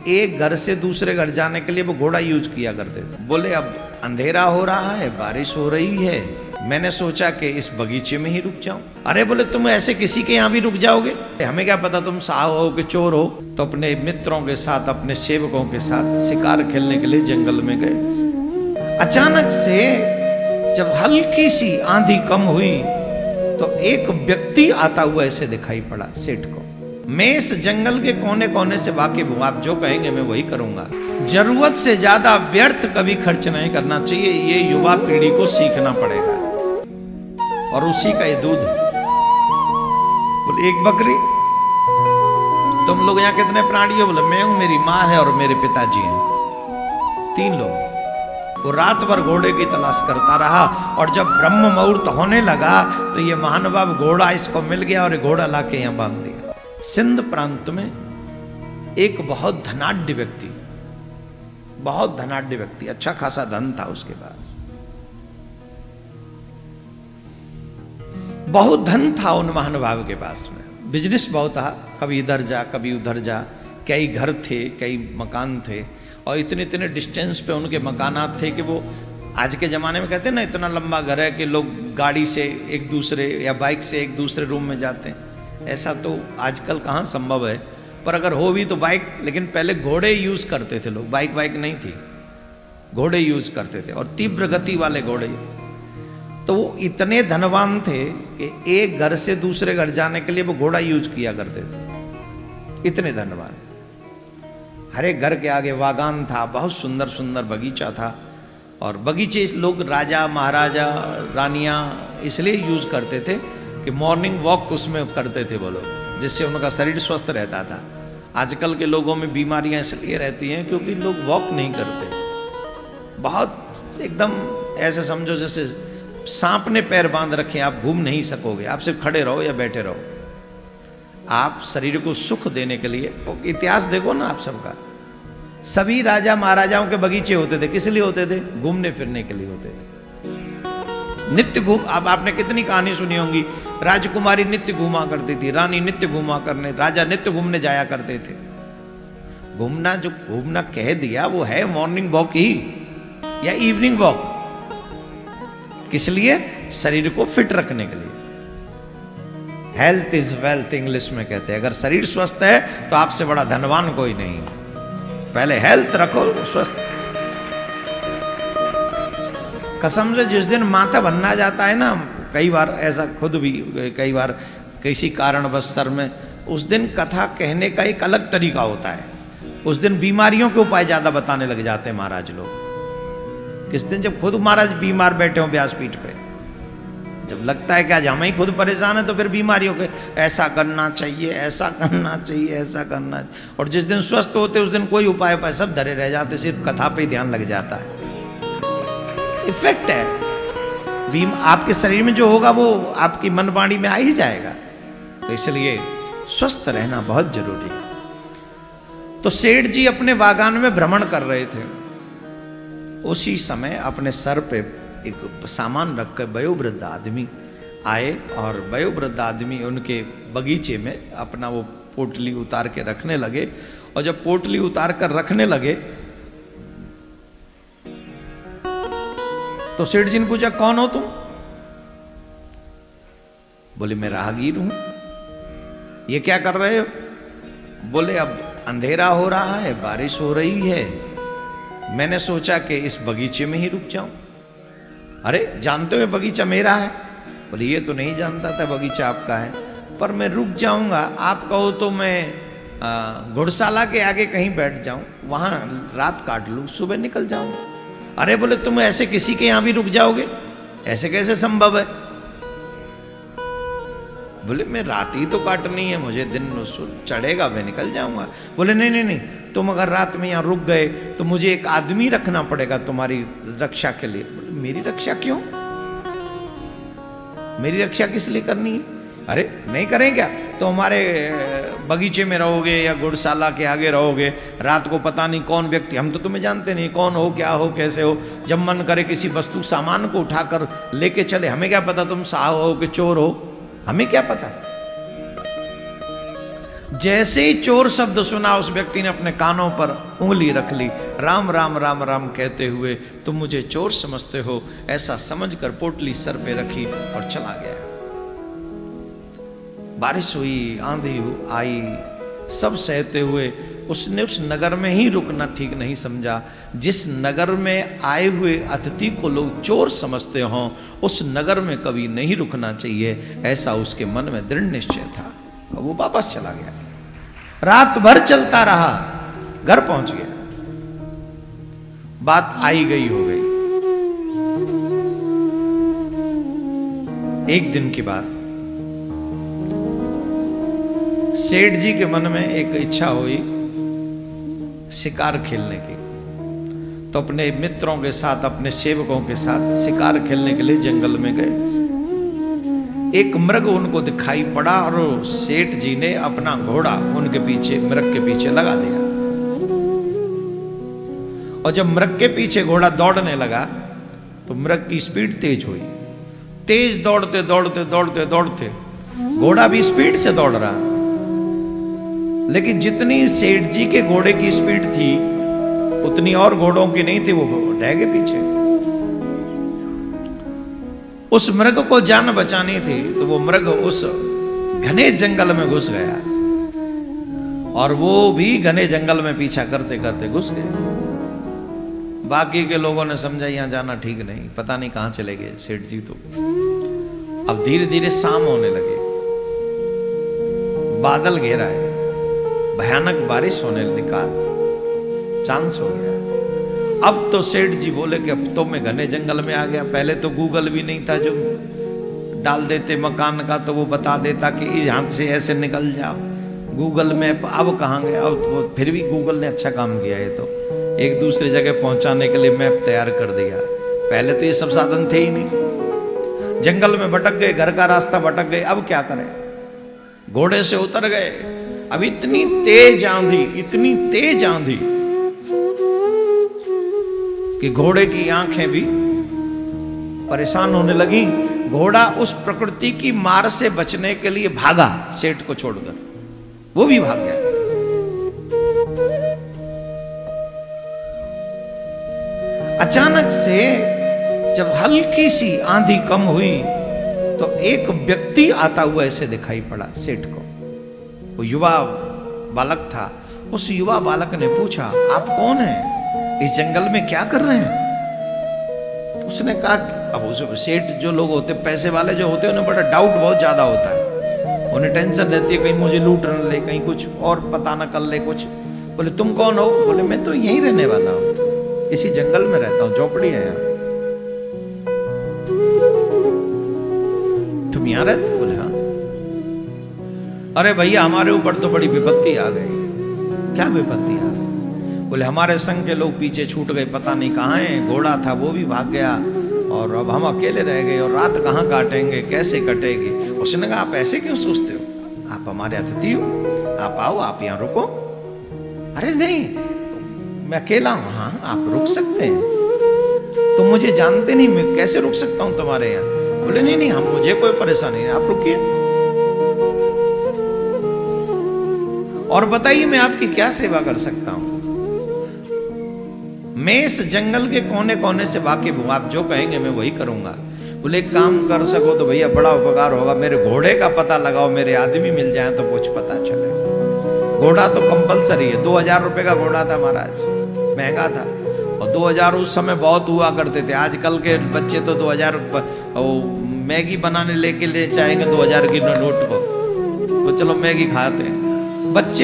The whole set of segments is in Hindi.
एक घर से दूसरे घर जाने के लिए वो घोड़ा यूज किया करते थे। बोले अब अंधेरा हो रहा है, बारिश हो रही है, मैंने सोचा कि इस बगीचे में ही रुक जाऊं। अरे बोले तुम ऐसे किसी के यहाँ भी रुक जाओगे? हमें क्या पता तुम साहब हो कि चोर हो। तो अपने मित्रों के साथ, अपने सेवकों के साथ शिकार खेलने के लिए जंगल में गए। अचानक से जब हल्की सी आंधी कम हुई तो एक व्यक्ति आता हुआ ऐसे दिखाई पड़ा सेठ को। मैं इस जंगल के कोने कोने से वाकिफ हूं, आप जो कहेंगे मैं वही करूंगा। जरूरत से ज्यादा व्यर्थ कभी खर्च नहीं करना चाहिए, ये युवा पीढ़ी को सीखना पड़ेगा। और उसी का ये दूध है। बोले एक बकरी। तुम लोग यहाँ कितने प्राणी हो? बोले मैं हूं, मेरी माँ है और मेरे पिताजी हैं, 3 लोग। वो रात भर घोड़े की तलाश करता रहा और जब ब्रह्म मुहूर्त होने लगा तो ये महानुभाव घोड़ा इसको मिल गया और घोड़ा लाके यहाँ बांध दिया। सिंध प्रांत में एक बहुत धनाढ्य व्यक्ति, बहुत धनाढ्य व्यक्ति, अच्छा खासा धन था उसके पास, बहुत धन था उन महानुभाव के पास में, बिजनेस बहुत था, कभी इधर जा कभी उधर जा, कई घर थे, कई मकान थे और इतने इतने डिस्टेंस पे उनके मकानात थे कि वो आज के ज़माने में कहते हैं ना इतना लंबा घर है कि लोग गाड़ी से एक दूसरे या बाइक से एक दूसरे रूम में जाते हैं। ऐसा तो आजकल कहाँ संभव है, पर अगर हो भी तो बाइक, लेकिन पहले घोड़े यूज़ करते थे लोग, बाइक नहीं थी, घोड़े यूज़ करते थे और तीव्र गति वाले घोड़े। तो वो इतने धनवान थे कि एक घर से दूसरे घर जाने के लिए वो घोड़ा यूज किया करते थे, इतने धनवान। हर एक घर के आगे बागान था, बहुत सुंदर सुंदर बगीचा था और बगीचे इस लोग राजा महाराजा रानियां इसलिए यूज करते थे कि मॉर्निंग वॉक उसमें करते थे वो लोग, जिससे उनका शरीर स्वस्थ रहता था। आजकल के लोगों में बीमारियां इसलिए रहती हैं क्योंकि लोग वॉक नहीं करते, बहुत एकदम ऐसे समझो जैसे सांप ने पैर बांध रखे, आप घूम नहीं सकोगे, आप सिर्फ खड़े रहो या बैठे रहो। आप शरीर को सुख देने के लिए, इतिहास देखो ना आप सबका, सभी राजा महाराजाओं के बगीचे होते थे, किस लिए होते थे? घूमने फिरने के लिए होते थे। नित्य घूम, अब आपने कितनी कहानी सुनी होंगी, राजकुमारी नित्य घूमा करती थी, रानी नित्य घूमा करने, राजा नित्य घूमने जाया करते थे। घूमना, जो घूमना कह दिया वो है मॉर्निंग वॉक ही या इवनिंग वॉक। किस लिए? शरीर को फिट रखने के लिए। हेल्थ इज वेल्थ इंग्लिश में कहते हैं। अगर शरीर स्वस्थ है तो आपसे बड़ा धनवान कोई नहीं है। पहले हेल्थ रखो, स्वस्थ। कसम से जिस दिन माथा बनना जाता है ना, कई बार ऐसा खुद भी, कई बार किसी कारणवश सर में, उस दिन कथा कहने का एक अलग तरीका होता है। उस दिन बीमारियों के उपाय ज्यादा बताने लग जाते हैं महाराज लोग। किस दिन जब खुद महाराज बीमार बैठे हो व्यासपीठ पे, जब लगता है कि आज हम ही खुद परेशान है तो फिर बीमारियों के ऐसा करना चाहिए, ऐसा करना चाहिए, ऐसा करना चाहिए। और जिस दिन स्वस्थ होते उस दिन कोई उपाय उपाय सब धरे रह जाते, सिर्फ कथा पे ध्यान लग जाता है। इफेक्ट है, आपके शरीर में जो होगा वो आपकी मन वाणी में आ ही जाएगा। तो इसलिए स्वस्थ रहना बहुत जरूरी है। तो सेठ जी अपने बागान में भ्रमण कर रहे थे, उसी समय अपने सर पे एक सामान रखकर वयोवृद्ध आदमी आए और वयोवृद्ध आदमी उनके बगीचे में अपना वो पोटली उतार के रखने लगे। और जब पोटली उतार कर रखने लगे तो सेठ जी ने पूछा, कौन हो तुम? बोले मैं राहगीर हूं। ये क्या कर रहे हो? बोले अब अंधेरा हो रहा है, बारिश हो रही है, मैंने सोचा कि इस बगीचे में ही रुक जाऊं। अरे जानते हो बगीचा मेरा है? बोले ये तो नहीं जानता था बगीचा आपका है, पर मैं रुक जाऊंगा, आप कहो तो मैं घुड़शाला के आगे कहीं बैठ जाऊं, वहां रात काट लूं, सुबह निकल जाऊंगा। अरे बोले तुम ऐसे किसी के यहां भी रुक जाओगे? ऐसे कैसे संभव है? बोले मैं रात ही तो काटनी है, मुझे दिन चढ़ेगा, मैं निकल जाऊंगा। बोले नहीं नहीं नहीं, तुम अगर रात में यहाँ रुक गए तो मुझे एक आदमी रखना पड़ेगा तुम्हारी रक्षा के लिए। बोले मेरी रक्षा क्यों? मेरी रक्षा किस लिए करनी है? अरे नहीं करें क्या? तो हमारे बगीचे में रहोगे या गुड़शाला के आगे रहोगे, रात को पता नहीं कौन व्यक्ति, हम तो तुम्हें जानते नहीं कौन हो, क्या हो, कैसे हो, जब मन करे किसी वस्तु सामान को उठाकर लेके चले, हमें क्या पता तुम साहब हो कि चोर हो, हमें क्या पता। जैसे ही चोर शब्द सुना उस व्यक्ति ने अपने कानों पर उंगली रख ली। राम राम राम राम कहते हुए तुम मुझे चोर समझते हो, ऐसा समझकर पोटली सर पे रखी और चला गया। बारिश हुई, आंधी आई, सब सहते हुए उसने उस नगर में ही रुकना ठीक नहीं समझा। जिस नगर में आए हुए अतिथि को लोग चोर समझते हों, उस नगर में कभी नहीं रुकना चाहिए, ऐसा उसके मन में दृढ़ निश्चय था। और वो वापस चला गया। रात भर चलता रहा, घर पहुंच गया। बात आई गई हो गई। एक दिन की बात, सेठ जी के मन में एक इच्छा हुई शिकार खेलने की। तो अपने मित्रों के साथ, अपने सेवकों के साथ शिकार खेलने के लिए जंगल में गए। एक मृग उनको दिखाई पड़ा और सेठ जी ने अपना घोड़ा उनके पीछे, मृग के पीछे लगा दिया। और जब मृग के पीछे घोड़ा दौड़ने लगा तो मृग की स्पीड तेज हुई। तेज दौड़ते दौड़ते दौड़ते दौड़ते घोड़ा भी स्पीड से दौड़ रहा, लेकिन जितनी सेठ जी के घोड़े की स्पीड थी उतनी और घोड़ों की नहीं थी। वो रह गए पीछे। उस मृग को जान बचानी थी तो वो मृग उस घने जंगल में घुस गया और वो भी घने जंगल में पीछा करते करते घुस गए। बाकी के लोगों ने समझा यहां जाना ठीक नहीं, पता नहीं कहां चले गए सेठ जी। तो अब धीरे धीरे शाम होने लगे, बादल घेरा है, भयानक बारिश होने का चांस हो गया। अब तो सेठ जी बोले कि अब तो मैं घने जंगल में आ गया। पहले तो गूगल भी नहीं था, जो डाल देते मकान का तो वो बता देता कि यहाँ से ऐसे निकल जाओ। गूगल मैप अब कहाँ गया। अब तो फिर भी गूगल ने अच्छा काम किया है, तो एक दूसरी जगह पहुंचाने के लिए मैप तैयार कर दिया। पहले तो ये सब साधन थे ही नहीं। जंगल में भटक गए, घर का रास्ता भटक गए, अब क्या करें। घोड़े से उतर गए। अब इतनी तेज आंधी, इतनी तेज आंधी कि घोड़े की आंखें भी परेशान होने लगी। घोड़ा उस प्रकृति की मार से बचने के लिए भागा, सेठ को छोड़कर वो भी भाग गया। अचानक से जब हल्की सी आंधी कम हुई तो एक व्यक्ति आता हुआ ऐसे दिखाई पड़ा सेठ को। वो युवा बालक था। उस युवा बालक ने पूछा, आप कौन हैं? इस जंगल में क्या कर रहे हैं? तो उसने कहा, अब उस सेठ जो लोग होते, पैसे वाले जो होते हैं, उन्हें बड़ा डाउट बहुत ज्यादा होता है। उन्हें टेंशन रहती है कहीं मुझे लूट न ले, कहीं कुछ और पता न कर ले कुछ। बोले तुम कौन हो? बोले मैं तो यहीं रहने वाला हूं, इसी जंगल में रहता हूं, झोपड़ी है यहाँ। तुम यहाँ रहते? बोले हाँ। अरे भैया हमारे ऊपर तो बड़ी विपत्ति आ गई। क्या विपत्ति आ गई? बोले हमारे संग के लोग पीछे छूट गए, पता नहीं कहाँ हैं। घोड़ा था वो भी भाग गया और अब हम अकेले रह गए और रात कहाँ काटेंगे, कैसे कटेगी। उसने कहा आप ऐसे क्यों सोचते हो? आप हमारे अतिथि हो, आप आओ, आप यहाँ रुको। अरे नहीं मैं अकेला हूँ। हाँ आप रुक सकते हैं, तुम मुझे जानते नहीं, मैं कैसे रुक सकता हूँ तुम्हारे यहाँ? बोले नहीं नहीं हम, मुझे कोई परेशानी नहीं, आप रुकिए और बताइए मैं आपकी क्या सेवा कर सकता हूं। मैं इस जंगल के कोने कोने से वाकिफ हूं, आप जो कहेंगे मैं वही करूंगा। बोले एक काम कर सको तो भैया बड़ा उपकार होगा, मेरे घोड़े का पता लगाओ, मेरे आदमी मिल जाए तो कुछ पता चले। घोड़ा तो कंपलसरी है। 2000 रुपए का घोड़ा था महाराज, महंगा था। और 2000 उस समय बहुत हुआ करते थे। आजकल के बच्चे तो 2000 मैगी बनाने लेके ले जाएंगे 2000 की नोट को, तो चलो मैगी खाते हैं बच्चे।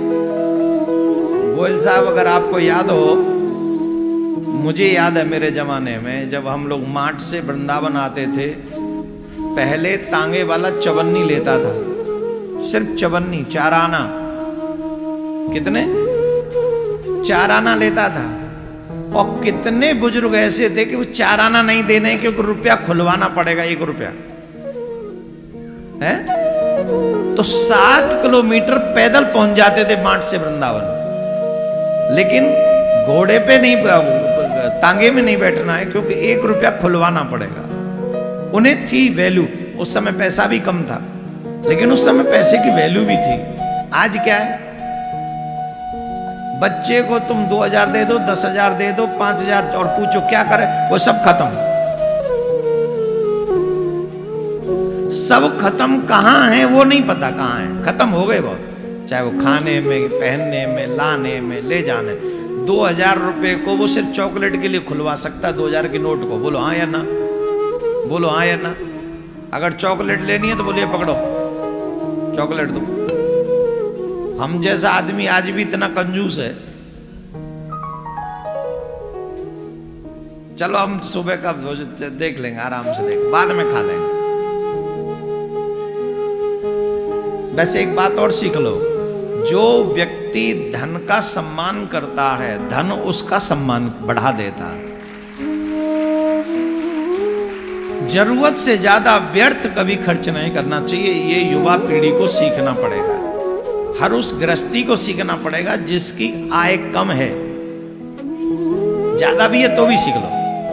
गोयल साहब अगर आपको याद हो, मुझे याद है मेरे जमाने में जब हम लोग मार्ट से वृंदावन आते थे, पहले तांगे वाला चवन्नी लेता था, सिर्फ चवन्नी, 4 आना। कितने? 4 आना लेता था। और कितने बुजुर्ग ऐसे थे कि वो 4 आना नहीं देने क्योंकि रुपया खुलवाना पड़ेगा, 1 रुपया है। तो 7 किलोमीटर पैदल पहुंच जाते थे मार्ट से वृंदावन। लेकिन घोड़े पे नहीं, तांगे में नहीं बैठना है क्योंकि 1 रुपया खुलवाना पड़ेगा। उन्हें थी वैल्यू, उस समय पैसा भी कम था लेकिन उस समय पैसे की वैल्यू भी थी। आज क्या है, बच्चे को तुम 2000 दे दो, 10,000 दे दो, 5,000 और पूछो क्या करे, वो सब खत्म। सब खत्म कहाँ है वो नहीं पता, कहाँ है, खत्म हो गए बहुत। चाहे वो खाने में, पहनने में, लाने में, ले जाने। 2000 रुपए को वो सिर्फ चॉकलेट के लिए खुलवा सकता है, 2000 के नोट को। बोलो हाँ या ना, बोलो हाँ या ना। अगर चॉकलेट लेनी है तो बोलिए पकड़ो चॉकलेट दो। हम जैसा आदमी आज भी इतना कंजूस है। चलो हम सुबह का देख लेंगे, आराम से देख, बाद में खा लेंगे। वैसे एक बात और सीख लो, जो व्यक्ति धन का सम्मान करता है, धन उसका सम्मान बढ़ा देता है। जरूरत से ज्यादा व्यर्थ कभी खर्च नहीं करना चाहिए। ये युवा पीढ़ी को सीखना पड़ेगा, हर उस गृहस्थी को सीखना पड़ेगा जिसकी आय कम है। ज्यादा भी है तो भी सीख लो।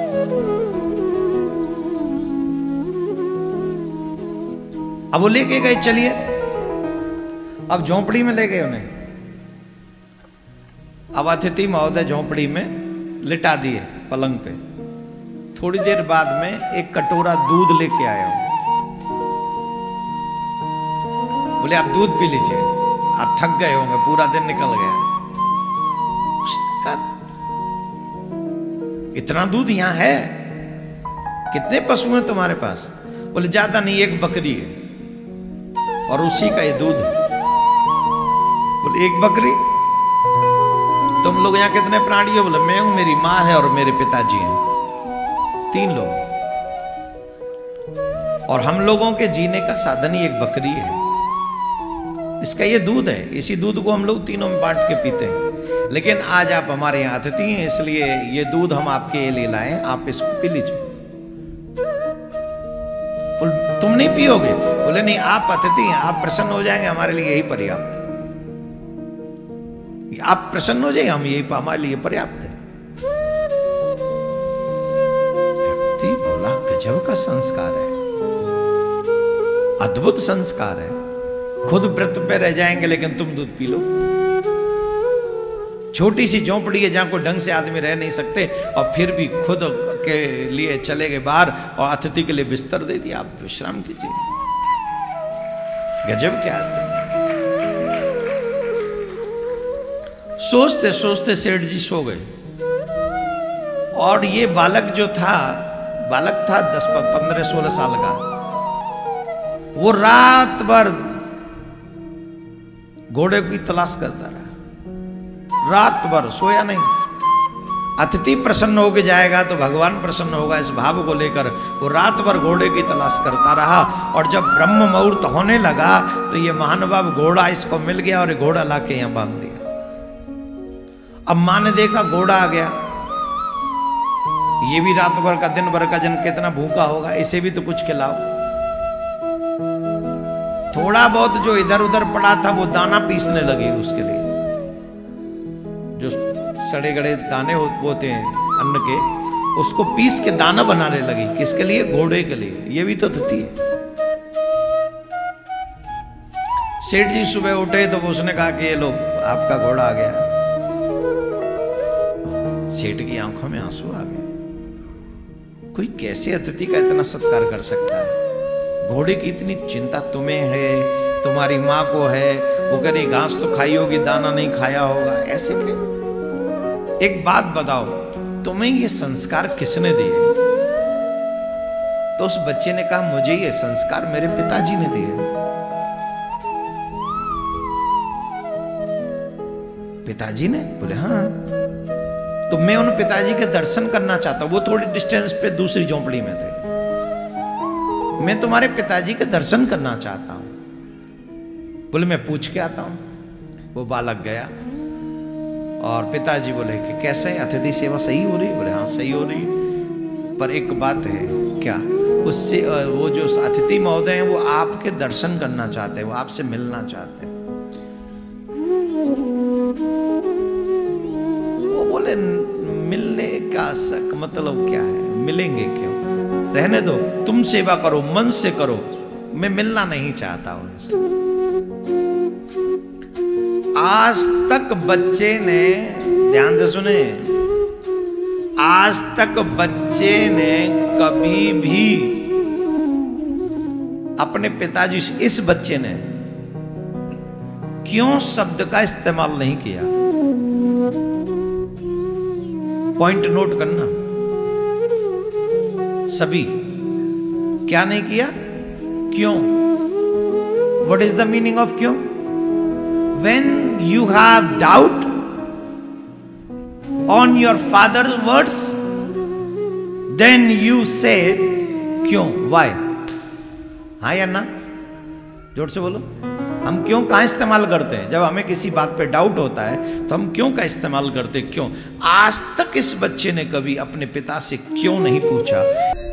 अब वो लेके गए, चलिए अब झोंपड़ी में ले गए उन्हें। अब अतिथि महोदय झोंपड़ी में लिटा दिए पलंग पे। थोड़ी देर बाद में एक कटोरा दूध लेके आया हूं। बोले आप दूध पी लीजिए, आप थक गए होंगे, पूरा दिन निकल गया। उसका इतना दूध यहां है, कितने पशु हैं तुम्हारे पास? बोले ज्यादा नहीं, एक बकरी है और उसी का ये दूध है। बोले एक बकरी? तुम लोग यहाँ कितने प्राणी हो? बोले मैं हूं, मेरी माँ है और मेरे पिताजी हैं, 3 लोग। और हम लोगों के जीने का साधन ही एक बकरी है, इसका ये दूध है। इसी दूध को हम लोग तीनों में बांट के पीते हैं। लेकिन आज आप हमारे यहाँ अतिथि हैं, इसलिए ये दूध हम आपके लिए लाए, आप इसको पी लीजिए। तुम नहीं पियोगे? बोले नहीं, आप अतिथि हैं, आप प्रसन्न हो जाएंगे, हमारे लिए यही पर्याप्त है। आप प्रसन्न हो जाए, हम यही, हमारे लिए पर्याप्त है। व्यक्ति बोला गजब का संस्कार है, अद्भुत संस्कार है। खुद व्रत पे रह जाएंगे लेकिन तुम दूध पी लो। छोटी सी झोंपड़ी है जहां कोई ढंग से आदमी रह नहीं सकते, और फिर भी खुद के लिए चले गए बाहर और अतिथि के लिए बिस्तर दे दिया, आप विश्राम कीजिए। गजब क्या है। सोचते सोचते सेठ जी सो गए, और ये बालक जो था, बालक था 10, 15, 16 साल का, वो रात भर घोड़े की तलाश करता रहा, रात भर सोया नहीं। अतिथि प्रसन्न होके जाएगा तो भगवान प्रसन्न होगा, इस भाव को लेकर वो रात भर घोड़े की तलाश करता रहा। और जब ब्रह्म मुहूर्त होने लगा तो ये महानुभाव घोड़ा इसको मिल गया, और घोड़ा लाके यहां बांध दिया। अब मां ने देखा घोड़ा आ गया, ये भी रात भर का, दिन भर का जन कितना भूखा होगा, इसे भी तो कुछ खिलाओ। थोड़ा बहुत जो इधर उधर पड़ा था वो दाना पीसने लगे उसके लिए, जो सड़े गड़े दाने होते हैं अन्न के, उसको पीस के दाना बनाने लगी। किसके लिए? घोड़े के लिए। ये भी तो अतिथि है। सेठ जी सुबह उठे तो उसने कहा कि ये लो आपका घोड़ा आ गया। सेठ की आंखों में आंसू आ गए। कोई कैसे अतिथि का इतना सत्कार कर सकता है? घोड़े की इतनी चिंता तुम्हें है, तुम्हारी माँ को है, वो कह रही घास तो खाई होगी, दाना नहीं खाया होगा, ऐसे क्यों? एक बात बताओ, तुम्हें ये संस्कार किसने दिए? तो उस बच्चे ने कहा मुझे ये संस्कार मेरे पिताजी ने दिए। पिताजी ने? बोले हाँ। तो मैं उन पिताजी के दर्शन करना चाहता हूं। वो थोड़ी डिस्टेंस पे दूसरी झोंपड़ी में थे। मैं तुम्हारे पिताजी के दर्शन करना चाहता हूं। बोले मैं पूछ के आता हूं। वो बालक गया और पिताजी बोले कि कैसे है, अतिथि सेवा सही हो रही? बोले हाँ सही हो रही, पर एक बात है। क्या? उससे वो जो अतिथि महोदय हैं वो आपके दर्शन करना चाहते हैं, वो आपसे मिलना चाहते हैं। वो बोले मिलने का मतलब क्या है? मिलेंगे क्यों? रहने दो, तुम सेवा करो, मन से करो, मैं मिलना नहीं चाहता उनसे। आज तक बच्चे ने, ध्यान से सुने, आज तक बच्चे ने कभी भी अपने पिताजी से, इस बच्चे ने क्यों शब्द का इस्तेमाल नहीं किया। पॉइंट नोट करना, सभी क्या नहीं किया, क्यों। What is the meaning of क्यों? When you have doubt on your father's words, then you say क्यों, why? हाँ या ना, जोर से बोलो। हम क्यों का इस्तेमाल करते हैं जब हमें किसी बात पे डाउट होता है, तो हम क्यों का इस्तेमाल करते हैं, क्यों। आज तक इस बच्चे ने कभी अपने पिता से क्यों नहीं पूछा।